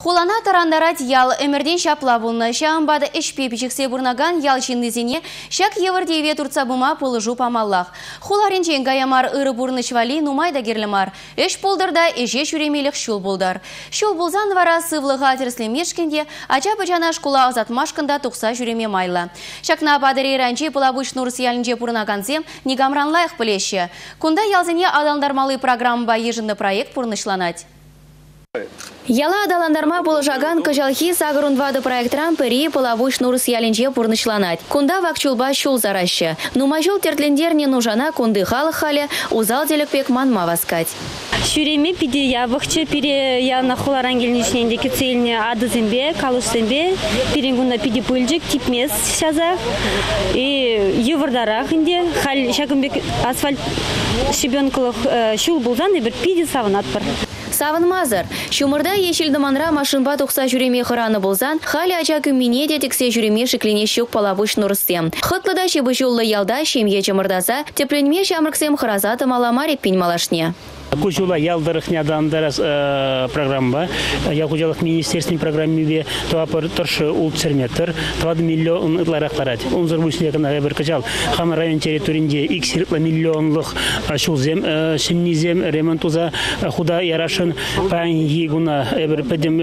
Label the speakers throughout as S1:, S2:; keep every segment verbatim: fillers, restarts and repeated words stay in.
S1: Хулана тарандарат ял өмірден шапла болны. Шағымбады ішпе пичіксе бұрнаган ял чиннызіне шак евірдейве турца бұма пулы жуп амаллах. Хуларинчен гаямар ыры бұрны швали нумайда герлімар. Эш болдырда эже жүремелік шул болдар. Шул болзан вара сывлыға терслемешкенде ача бачана шкула азатмашкында тұқса жүреме майлы. Шакна бадырей ранче пылабыш нұрыс ялінже бұрнаганзем негамранлайық білеші. Кунда ялзіне адалдармалы программа ежінді проект бұрнышланать. Яла адаландарма болжаган кажалхи сагырунвады проектран пери полавуш нурс ялинже пурнычланать. Кунда вакчулба шул зараща. Нумажул тертлендер не нужана кунды халық халі узал делікпек манма васкать.
S2: Шүреме пиде я вахчы пире я на холарангелничнендеки цельне адызембе, калышсембе, пиренгуна пиде пыльжик типмес шазах и евардарах инде хал шакымбек асфальт шибенкылых шул булзан и бір пиде савынат бар.
S1: Савын мазыр. Шумырда ешілді манра машинба тұқса жүреме қыраны болзан, халі ача күммине детіксе жүреме шықлене шук палабыш нұрыстем. Хытлыда шебі жоллы ялда шемге чымырдаса, тепленме шамрықсем қыразаты маламаре пень малашне.
S3: Кучула ялдырых нядандарас программа, я кучалых министерственной программе то торшы улцерметр, два миллион ытларахларат. Он зарбусне kana bir качал хам район территориинде иксиртла миллионлық шулзем, шимнизем ремонтуза худа ярашын панги гуна bir педем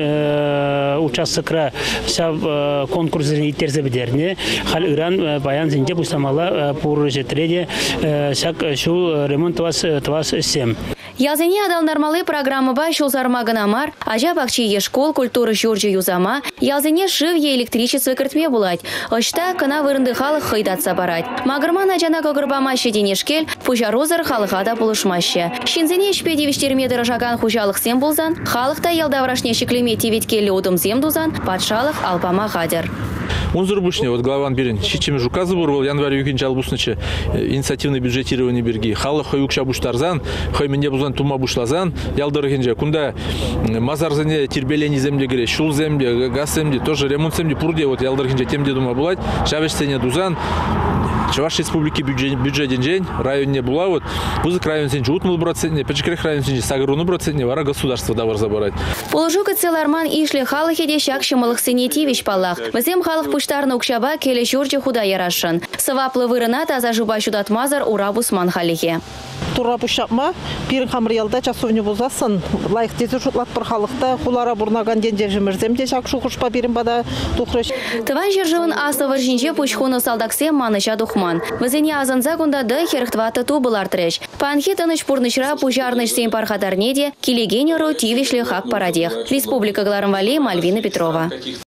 S3: участокра сав конкурсны итерзе бедерне. Хал Иран баян зинде бусамала пур жетреде сак шул ремонтувас твас сем.
S1: Ялзене адалнармалы программы ба шул зармагынамар, ажа бакчи школ культуры журджи юзама, ялзене шывье электричество кіртме булать. Ошта кына вырынды халық хыйдатса барать. Магырман ажана көгірбамашы денешкел, пужарозыр халықада булышмашы. Шинзене шпедевиштерме дырыжаган хужалық сем булзан, халықта ялдаврашне шеклеме теветкелі удым зем дузан, патшалық алпама гадер.
S4: Он зарубушне, вот главан берен, чичем жуказы бурвал, январь юкин жалбуснычы, инициативное бюджетирование берги. Халы хой укша буштарзан, хой менде бузан тума бушлазан, ялдырыгенже, кунда мазарзане тербелени земле гре, шул земле, газ земле, тоже ремонт земле, пурде, вот ялдырыгенже темде дума булать, шавешсене дузан, Чуваш республики бюджетен день, районе була, вот, бузык район сенче утмыл процентне, печекрех район сенче сагыруну процентне, вара государство давар забирать.
S1: Положу кацеларман ишле халыхеде шак шымылық сенетивич паллах. Візем халық пуштарны укшаба келе журджи худа ярашын. Сываплы вырына таза жуба шудат мазар урабус ман халихе.
S5: Тура пушапма, пирин хамыр ялда часовню бузасын, лайық тезі жұтлат бір халықта, хулара бұрнаган денде жымырземде шак шуқышпа бірін бада тұқырыш.
S1: Тыван жержывын асты варжинже пучхуны салдаксе маныша духман. Візіне азанза күнда ды херхтваты тубылар треш. Панхи тыныш пурнышра пужарныш сен пархатарнеде, келегенеру тивишлі хак парадех. Республика Гларамвали, Мальвина Петрова.